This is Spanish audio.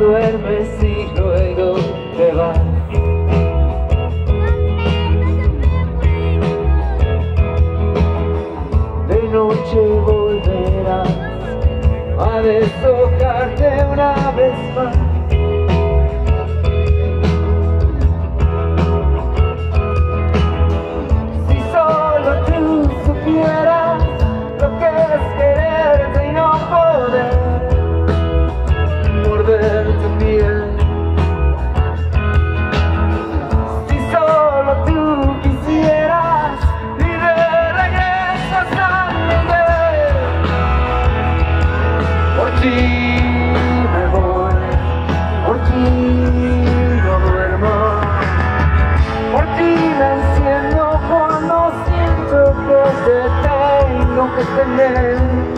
duermes y luego te vas. De noche volverás a deshojarte una vez más. Si solo tú supieras lo que es quererte y no poder morder tu piel. Si solo tú quisieras ir de regreso a San Miguel. Por ti me voy, por ti no duermo, por ti me enciendo cuando siento que te tengo que tener.